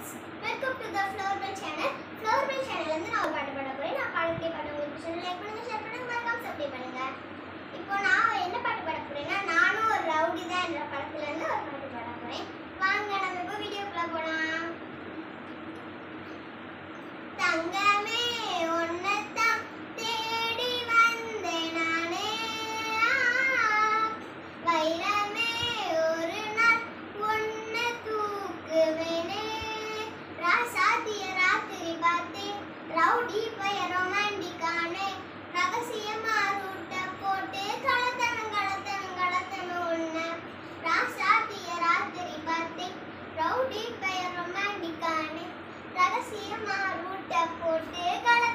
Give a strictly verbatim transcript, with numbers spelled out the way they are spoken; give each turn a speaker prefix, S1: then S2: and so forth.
S1: friends, welcome to the Flower Bell channel. Flower Bell channel வந்து நான் ஒரு பாட்டு பாட போறேன். நான் பாடத்தை பாட உங்களுக்கு சொல்ல லைக் பண்ணுங்க, ஷேர் பண்ணுங்க, மறக்காம சப்ஸ்கிரைப் பண்ணுங்க. இப்போ நான் என்ன பாட்டு பாட போறேன்னா நானும் ஒரு ரவுடி தான் என்ற படத்துல இருந்து ஒரு பாட்டு பாட போறேன். வாங்க நம்ம இப்போ வீடியோக்குள்ள போலாம். தங்கமே ஒன்னதான் தேடி வந்தேன் நானே, வைரமே ஒரு நாள் ஒன்ன தூக்குவேனே, ராசாத்திய ராத்திரி பார்த்தேன் ரவுடி பைய ரொமாண்டிக்கானே, ரகசியமா ரூட்ட போட்டு கலத்தனம் கலத்தனம் கலத்தனம் ஒன்ன, ராசாத்திய ராத்திரி பார்த்தேன் ரவுடி பைய ரொமாண்டிக்கானே, ரகசியமா ரூட்ட போட்டு கல